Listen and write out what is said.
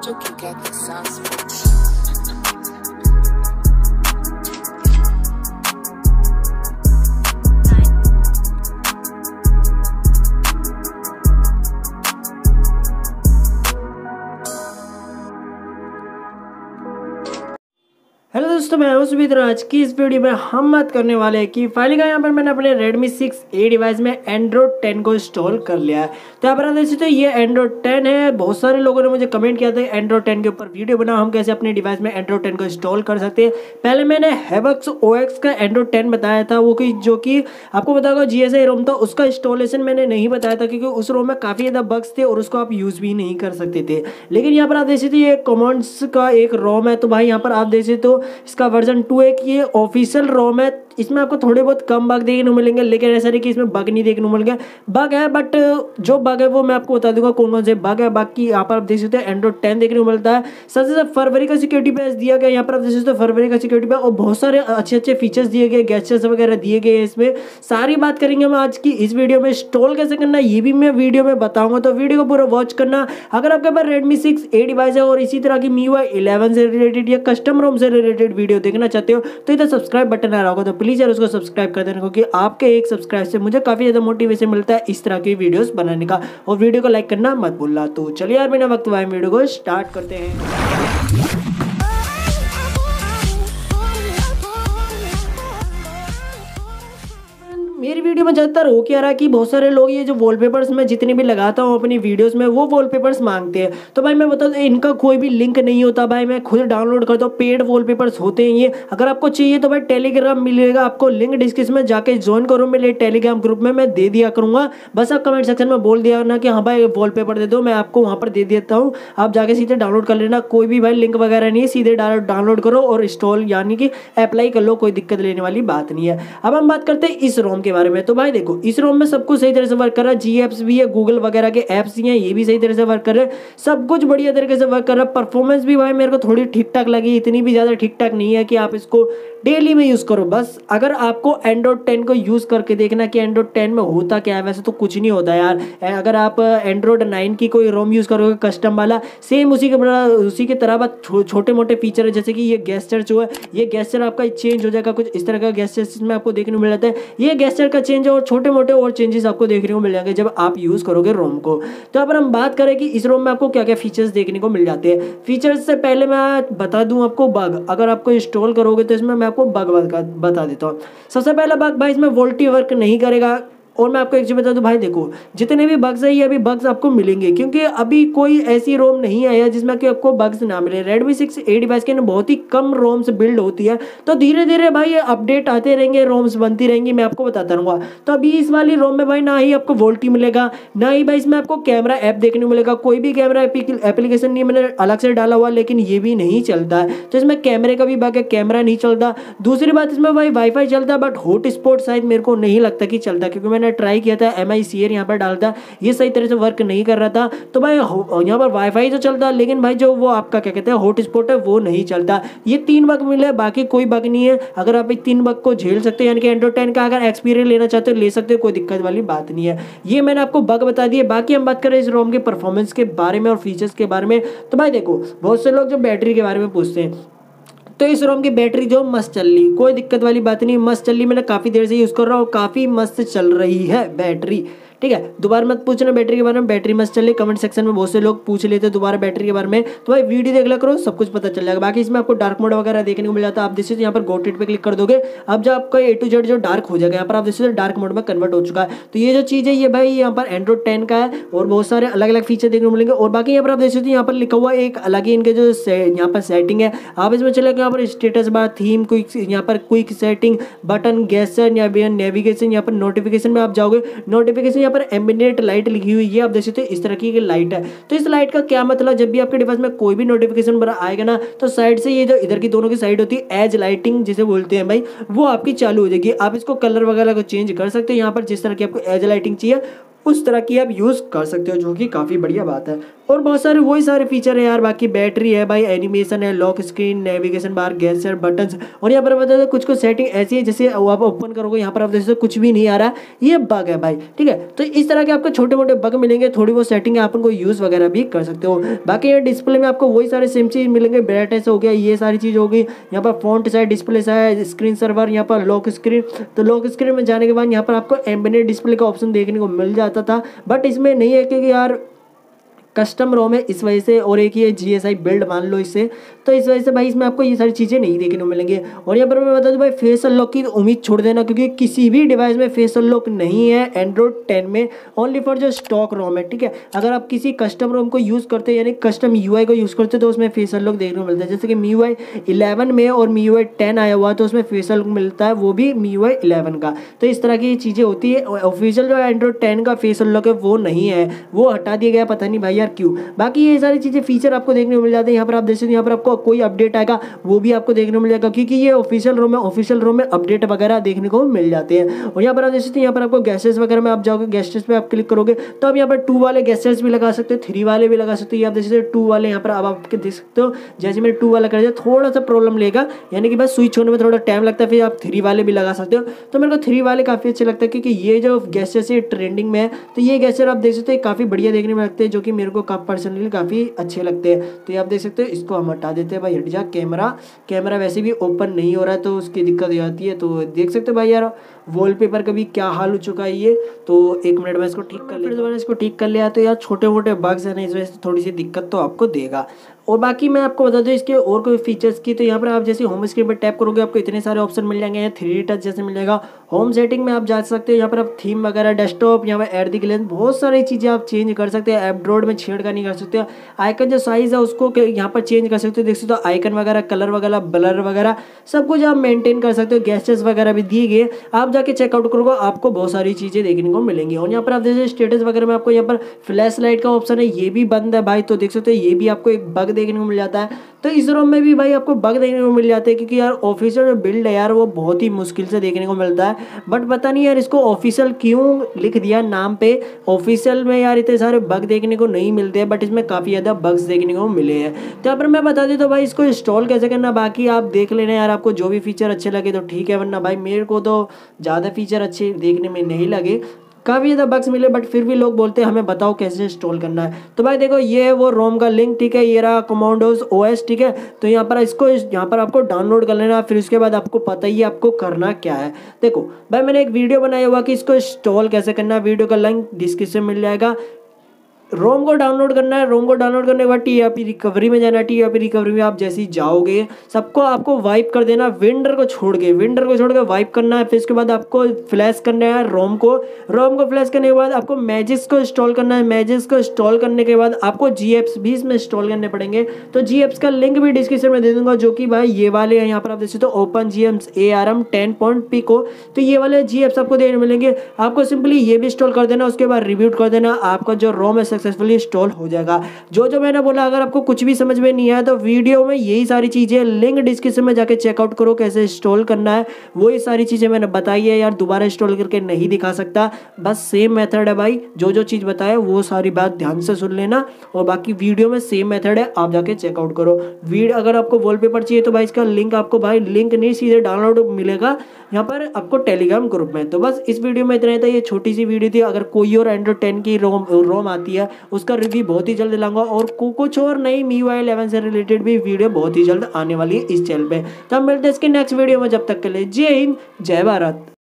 You can get the sauce. Hello दोस्तों, मैं हूं सुमित। आज की इस वीडियो में हम बात करने वाले हैं कि फाइनली यहाँ पर मैंने अपने Redmi 6A डिवाइस में एंड्रॉइड 10 को इंस्टॉल कर लिया है। तो यहाँ पर आप देख सकते हो ये एंड्रॉइड 10 है। बहुत सारे लोगों ने मुझे कमेंट किया था एंड्रॉइड 10 के ऊपर वीडियो बनाओ, हम कैसे अपने डिवाइस में एंड्रॉइड 10 को इंस्टॉल कर सकते हैं। पहले मैंने हैवक्स OS का एंड्रॉइड 10 बताया था, वो कि जो कि आपको पता होगा GSI रोम था, उसका इंस्टॉलेशन मैंने नहीं बताया था क्योंकि उस रोम में काफ़ी ज़्यादा बग्स थे और उसको आप यूज़ भी नहीं कर सकते थे। लेकिन यहाँ पर आप देख सकते हो ये कमांड्स का एक रोम है। तो भाई यहाँ पर आप देख सकते हो इसका वर्जन 2 है कि ये ऑफिशियल रोम है। इसमें आपको थोड़े बहुत कम बग देखने को मिलेंगे, लेकिन ऐसा नहीं कि इसमें बग नहीं देखने को मिलेंगे। बग है, बट जो बग है वो मैं आपको बता दूंगा कौन कौन से बग है। बाकी यहाँ पर आप देख सकते हैं एंड्रॉइड 10 देखने को मिलता है। सबसे ज़्यादा फरवरी का सिक्योरिटी पैच दिया गया, यहाँ पर आप देख सकते हो फरवरी का सिक्योरिटी पैच, और बहुत सारे अच्छे अच्छे फीचर्स दिए गए, गैजेट्स वगैरह दिए गए हैं। इसमें सारी बात करेंगे हम आज की इस वीडियो में। इंस्टॉल कैसे करना है ये भी मैं वीडियो में बताऊंगा, तो वीडियो को पूरा वॉच करना। अगर आपके पास Redmi 6A डिवाइस है और इसी तरह की MIUI 11 से रिलेटेड या कस्टम रोम से रिलेटेड वीडियो देखना चाहते हो तो इधर सब्सक्राइब बटन आ रहा होगा, तो प्लीज़ यार उसको सब्सक्राइब कर देना, क्योंकि आपके एक सब्सक्राइब से मुझे काफ़ी ज़्यादा मोटिवेशन मिलता है इस तरह की वीडियोस बनाने का। और वीडियो को लाइक करना मत भूलना। तो चलिए यार बिना वक्त वाए वीडियो को स्टार्ट करते हैं। मेरी वीडियो में ज़्यादातर हो क्या रहा है कि बहुत सारे लोग ये जो वॉलपेपर्स मैं जितने भी लगाता हूँ अपनी वीडियोस में वो वॉलपेपर्स मांगते हैं। तो भाई मैं बता दूँ इनका कोई भी लिंक नहीं होता, भाई मैं खुद डाउनलोड करता हूँ। पेड वॉलपेपर्स होते हैं ये। अगर आपको चाहिए तो भाई टेलीग्राम मिलेगा आपको, लिंक डिस्क्रिप्शन में जाके ज्वाइन करो मेरे टेलीग्राम ग्रुप में, मैं दे दिया करूँगा। बस आप कमेंट सेक्शन में बोल दिया ना कि हाँ भाई वॉलपेपर दे दो, मैं आपको वहाँ पर दे देता हूँ, आप जाके सीधे डाउनलोड कर लेना। कोई भी भाई लिंक वगैरह नहीं है, सीधे डाउनलोड करो और इंस्टॉल यानी कि अप्लाई कर लो, कोई दिक्कत लेने वाली बात नहीं है। अब हम बात करते हैं इस रोम के बारे में। तो भाई देखो इस रोम में सब कुछ सही तरह से वर्क कर रहा है। जी एप्स भी है, गूगल वगैरह के एप्स ही हैं, ये भी सही तरह से वर्क कर रहे हैं। सब कुछ बढ़िया तरीके से वर्क कर रहा है। परफॉर्मेंस भी भाई मेरे को थोड़ी ठीक ठाक लगी, इतनी भी ज़्यादा ठीक ठाक नहीं है कि आप इसको डेली में यूज़ करो। बस अगर आपको एंड्रॉइड 10 को यूज़ करके देखना कि एंड्रॉइड 10 में होता क्या है, वैसे तो कुछ नहीं होता यार। अगर आप एंड्रॉइड 9 की कोई रोम यूज़ करोगे कस्टम वाला, सेम उसी की तरह बस छोटे मोटे फीचर है, जैसे कि ये गेस्चर जो है, ये गेस्चर आपका चेंज हो जाएगा, कुछ इस तरह का गेस्चर इसमें आपको देखने को मिल जाता है। ये गेस्चर का चेंज और छोटे मोटे और चेंजेस आपको देखने को मिल जाएंगे जब आप यूज़ करोगे रोम को। तो अब हम बात करें कि इस रोम में आपको क्या क्या फीचर्स देखने को मिल जाते हैं। फीचर्स से पहले मैं बता दूं आपको बग, अगर आपको इंस्टॉल करोगे तो इसमें मैं आपको बग बता देता हूँ। सबसे पहला बग भाई इसमें वोल्टी वर्क नहीं करेगा। और मैं आपको एक चीज़ बता दूं भाई, देखो जितने भी बग्स है ये अभी बग्स आपको मिलेंगे, क्योंकि अभी कोई ऐसी रोम नहीं आया जिसमें कि आपको बग्स ना मिले। Redmi 6A डिवाइस के बहुत ही कम रोम्स बिल्ड होती है, तो धीरे धीरे भाई ये अपडेट आते रहेंगे, रोम्स बनती रहेंगी, मैं आपको बताता रहूँगा। तो अभी इस वाली रोम में भाई ना ही आपको वोल्टी मिलेगा, ना ही भाई इसमें आपको कैमरा ऐप देखने को मिलेगा। कोई भी कैमरा एप्लीकेशन नहीं मैंने अलग से डाला हुआ, लेकिन ये भी नहीं चलता है। तो इसमें कैमरे का भी बग है, कैमरा नहीं चलता। दूसरी बात इसमें भाई वाईफाई चलता है, बट हॉटस्पॉट शायद मेरे को नहीं लगता कि चलता, क्योंकि मैंने ट्राई किया था MICR यहाँ पर डालता, ये सही तरह से वर्क नहीं कर रहा था। तो भाई यहाँ पर वाईफाई तो चलता, लेकिन भाई जो वो आपका क्या कहते हैं हॉटस्पॉट है वो नहीं चलता। ये 3 बग मिले, बाकी कोई बग नहीं है। अगर आप 3 बग को झेल सकते हो, यानी कि एंड्रॉइड 10 का अगर एक्सपीरियंस लेना चाहते हो ले सकते हो, कोई दिक्कत वाली बात नहीं है। ये मैंने आपको बग बता दिए। बाकी हम बात करें इस रोम के परफॉर्मेंस के बारे में और फीचर्स के बारे में। तो भाई देखो बहुत से लोग जो बैटरी के बारे में पूछते हैं, तो इस रोम की बैटरी जो मस्त चल रही, कोई दिक्कत वाली बात नहीं, मस्त चल रही। मैंने काफ़ी देर से यूज़ कर रहा हूँ, काफ़ी मस्त चल रही है बैटरी, ठीक है। दोबारा मत पूछना बैटरी के बारे में, बैटरी मस्त चल रही। कमेंट सेक्शन में बहुत से लोग पूछ लेते हैं दोबारा बैटरी के बारे में, तो भाई वीडियो देख लिया करो, सब कुछ पता चल जाएगा। बाकी इसमें आपको डार्क मोड वगैरह देखने को मिल जाता है। आप देखिए यहाँ पर गोटेड पे क्लिक कर दोगे, अब जो आपका A to Z जो डार्क हो जाएगा, यहाँ पर आप देखिए डार्क मोड में कन्वर्ट हो चुका है। तो ये जो चीज़ है ये भाई यहाँ पर एंड्रॉइड 10 का है, और बहुत सारे अलग अलग फीचर देखने को मिलेंगे। और बाकी यहाँ पर आप देख सकते हैं यहाँ पर लिखा हुआ एक अलग ही इनके जो यहाँ पर सेटिंग है, आप इसमें चले यहाँ पर स्टेटस बार, थीम, क्विक, यहाँ पर क्विक सेटिंग, बटन, गेस्चर या नेविगेशन, यहाँ पर नोटिफिकेशन में आप जाओगे, नोटिफिकेशन यहाँ पर एम्बिएंट लाइट लिखी हुई है, आप देख सकते हो इस तरह की लाइट है। तो इस लाइट का क्या मतलब, जब भी आपके डिवाइस में कोई भी नोटिफिकेशन बड़ा आएगा ना, तो साइड से ये जो इधर की दोनों की साइड होती है एज लाइटिंग जिसे बोलते हैं भाई, वो आपकी चालू हो जाएगी। आप इसको कलर वगैरह को चेंज कर सकते हो, यहाँ पर जिस तरह की आपको एज लाइटिंग चाहिए उस तरह की आप यूज़ कर सकते हो, जो कि काफ़ी बढ़िया बात है। और बहुत सारे वही सारे फीचर है यार, बाकी बैटरी है भाई, एनिमेशन है, lock screen, navigation bar, gesture buttons. और यहाँ पर बता दो कुछ कुछ सेटिंग ऐसी है जैसे आप ओपन करोगे यहाँ पर आप जैसे कुछ भी नहीं आ रहा है, ये बग है भाई, ठीक है। तो इस तरह के आपको छोटे मोटे बग मिलेंगे, थोड़ी बहुत सेटिंग आप उनको यूज़ वगैरह भी कर सकते हो। बाकी यहाँ डिस्प्ले में आपको वही सारे सेम चीज़ मिलेंगे, ब्राइटनेस हो गया, ये सारी चीज़ होगी। यहाँ पर font size, display size, screen server, यहाँ पर लॉक स्क्रीन। तो लॉक स्क्रीन में जाने के बाद यहाँ पर आपको एम्बेडेड डिस्प्ले का ऑप्शन देखने को मिल जाता था, बट इसमें नहीं है क्योंकि यार कस्टम रोम है इस वजह से, और एक ये GSI बिल्ड मान लो इससे, तो इस वजह से भाई इसमें आपको ये सारी चीज़ें नहीं देखने को मिलेंगी। और यहाँ पर मैं बता दूँ भाई फेस अनलॉक की उम्मीद छोड़ देना, क्योंकि किसी भी डिवाइस में फेस अनलॉक नहीं है एंड्रॉइड 10 में, ओनली फॉर जो स्टॉक रोम है, ठीक है। अगर आप किसी कस्टम रोम को यूज़ करते हैं यानी कस्टम UI को यूज़ करते हैं तो उसमें फेस अनलॉक देखने को मिलता है। जैसे कि MIUI 11 में और MIUI 10 आया हुआ तो उसमें फेस अनलॉक मिलता है, वो भी MIUI 11 का। तो इस तरह की चीज़ें होती है। ऑफिशियल जो एंड्रॉइड 10 का फेस अनलॉक है वो नहीं है, वो हटा दिया गया, पता नहीं भाई यार क्यों। बाकी ये सारी चीज़ें फीचर आपको देखने को मिल जाते हैं। यहाँ पर आप देख सकते हैं, यहाँ पर आपको कोई अपडेट आएगा वो भी आपको देखने को मिल जाएगा, क्योंकि ये ऑफिशियल रोम है, ऑफिशियल रोम में अपडेट वगैरह देखने को मिल जाते हैं। और यहाँ पर आप देख सकते हैं, यहाँ पर आपको गैसेस वगैरह में आप जाओगे, गैसेस पे आप क्लिक करोगे तो आप यहाँ पर 2 वाले गैसेस भी लगा सकते हो, 3 वाले भी लगा सकते हो। आप देख सकते हो 2 वाले यहाँ पर अब आपके देख सकते हो, जैसे मैंने 2 वाला कर दिया थोड़ा सा प्रॉब्लम लेगा, यानी कि बस स्विच होने में थोड़ा टाइम लगता है, फिर आप 3 वाले भी लगा सकते हो। तो मेरे को 3 वाले काफ़ी अच्छे लगता है, क्योंकि ये जो गैसेस है ट्रेंडिंग में है, तो ये गैसेस आप देख सकते हैं काफ़ी बढ़िया देखने में लगते हैं, जो कि मेरे को पर्सनली काफ़ी अच्छे लगते हैं। तो ये आप देख सकते हो, इसको हम हटा देते हैं भाई, हट जा। कैमरा वैसे भी ओपन नहीं हो रहा है तो उसकी दिक्कत हो जाती है। तो देख सकते हो भाई यार वॉलपेपर का भी क्या हाल हो चुका है ये। तो 1 मिनट में इसको ठीक कर लिया, दोबारा इसको ठीक कर लिया। तो यार छोटे मोटे बग्स है ना, इस वजह से थोड़ी सी दिक्कत तो आपको देगा। और बाकी मैं आपको बता दूं इसके और कोई फीचर्स की, तो यहाँ पर आप जैसे होम स्क्रीन पर टैप करोगे आपको इतने सारे ऑप्शन मिल जाएंगे। 3D टच जैसे मिल जाएगा। होम सेटिंग में आप जा सकते हो, यहाँ पर आप थीम वगैरह, डेस्कटॉप, यहाँ पर ऐड द ग्लेंस, बहुत सारी चीज़ें आप चेंज कर सकते हैं। एंड्रॉइड में छेड़खानी कर सकते हो। आइकन जो साइज़ है उसको यहाँ पर चेंज कर सकते हो, देख सकते हो आइकन वगैरह, कलर वगैरह, ब्लर वगैरह सब कुछ आप मेंटेन कर सकते हो। गैसेस वगैरह भी दिए गए, आप जाके चेकआउट करोगे आपको बहुत सारी चीज़ें देखने को मिलेंगी। और यहाँ पर आप जैसे स्टेटस वगैरह में आपको यहाँ पर फ्लैश लाइट का ऑप्शन है, ये भी बंद है भाई, तो देख सकते हो ये भी आपको एक बग देखने को मिल जाता है। तो इस रोम में भी भाई आपको बग देखने को मिल जाते हैं, क्योंकि यार ऑफिशियल बिल्ड है यार, वो बहुत ही मुश्किल से देखने को मिलता है। बट पता नहीं यार इसको ऑफिशियल क्यों लिख दिया नाम पे, ऑफिशियल में यार इतने सारे बग देखने को नहीं मिलते हैं, बट इसमें काफ़ी ज़्यादा बग्स देखने को मिले हैं। तो यहाँ पर मैं बता देता हूँ भाई इसको इंस्टॉल कैसे करना, बाकी आप देख लेना यार, आपको जो भी फीचर अच्छे लगे तो ठीक है, वरना भाई मेरे को तो ज़्यादा फीचर अच्छे देखने में नहीं लगे, काफ़ी ज़्यादा बग्स मिले, बट फिर भी लोग बोलते हैं हमें बताओ कैसे इंस्टॉल करना है। तो भाई देखो ये है वो रोम का लिंक, ठीक है, ये रहा कमांडोज OS, ठीक है। तो यहाँ पर इसको यहाँ पर आपको डाउनलोड कर लेना, फिर उसके बाद आपको पता ही है आपको करना क्या है। देखो भाई मैंने एक वीडियो बनाया हुआ कि इसको इंस्टॉल कैसे करना है, वीडियो का लिंक डिस्क्रिप्शन में मिल जाएगा। रोम को डाउनलोड करना है, रोम को डाउनलोड करने के बाद TRP रिकवरी में जाना है। TRP रिकवरी में आप जैसे ही जाओगे सबको आपको वाइप कर देना, विंडर को छोड़ के वाइप करना है। फिर इसके बाद आपको फ्लैश करना है रोम को फ्लैश करने के बाद आपको मैजिक्स को इंस्टॉल करना है। मैजिक्स को इंस्टॉल करने के बाद आपको GApps भी इसमें इंस्टॉल करने पड़ेंगे। तो GApps का लिंक भी डिस्क्रिप्शन में दे दूंगा, जो कि भाई ये वाले हैं, यहाँ पर आप देख सकते हो OpenGApps ARM 10.pico। तो ये वाले GApps आपको देखने मिलेंगे। आपको सिंपली ये भी इंस्टॉल कर देना, उसके बाद रिव्यूट कर देना, आपका जो रोम है सक्सेसफुली इंस्टॉल हो जाएगा। जो मैंने बोला, अगर आपको कुछ भी समझ में नहीं आया तो वीडियो में यही सारी चीज़ें लिंक डिस्क्रिप्शन में जाके चेकआउट करो कैसे इंस्टॉल करना है। वही सारी चीज़ें मैंने बताई है यार, दोबारा इंस्टॉल करके नहीं दिखा सकता, बस सेम मेथड है भाई। जो चीज़ बताया वो सारी बात ध्यान से सुन लेना, और बाकी वीडियो में सेम मेथड है, आप जाके चेकआउट करो। वीडियो अगर आपको वॉलपेपर चाहिए तो भाई इसका लिंक आपको भाई लिंक नहीं सीधे डाउनलोड मिलेगा यहाँ पर आपको टेलीग्राम ग्रुप में। तो बस इस वीडियो में इतना ही था, ये छोटी सी वीडियो थी। अगर कोई और एंड्रॉइड 10 की रोम आती है उसका रिव्यू बहुत ही जल्द लाऊंगा, और कुछ और नई MIUI 11 से रिलेटेड भी वीडियो बहुत ही जल्द आने वाली है इस चैनल पे। तो हम मिलते हैं इसके नेक्स्ट वीडियो में, जब तक के लिए जय हिंद जय भारत।